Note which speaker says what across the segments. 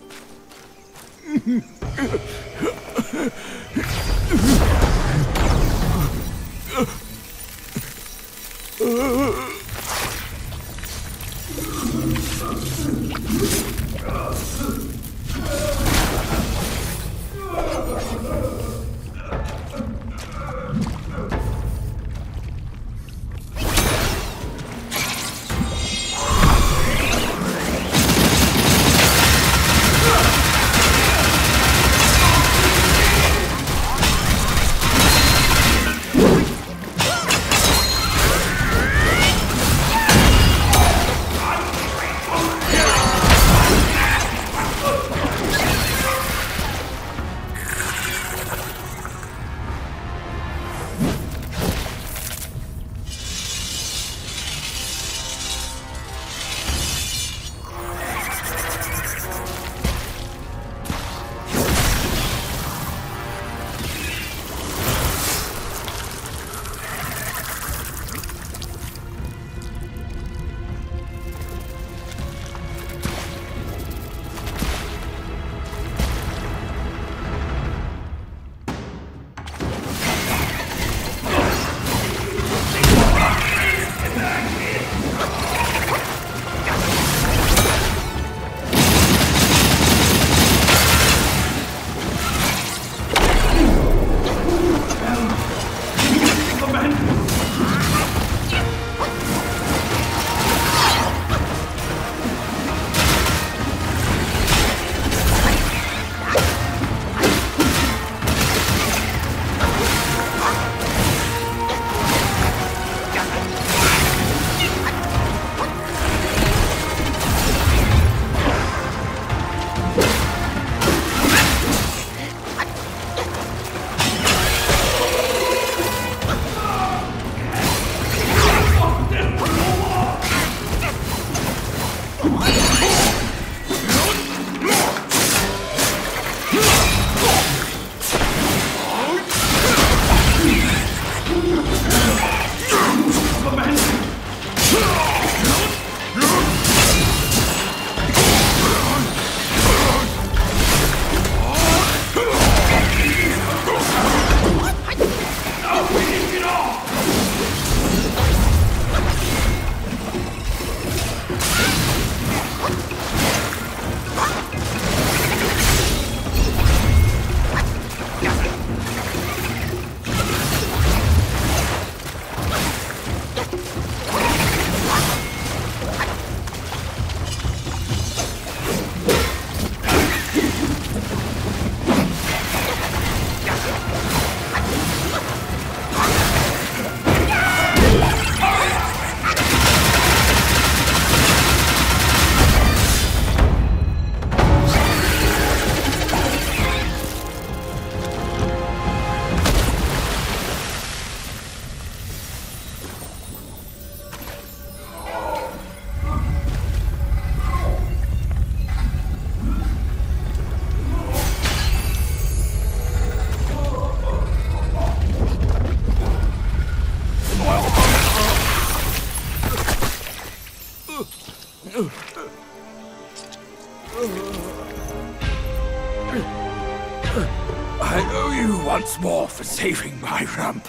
Speaker 1: I owe you once more for saving my rump.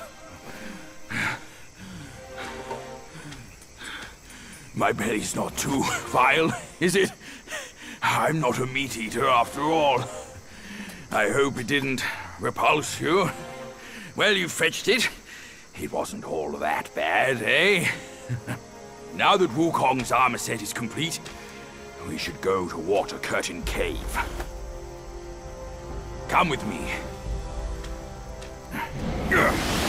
Speaker 1: My belly's not too vile, is it? I'm not a meat-eater after all. I hope it didn't repulse you. Well, you fetched it. It wasn't all that bad, eh? Now that Wukong's armor set is complete, we should go to Water Curtain Cave. Come with me.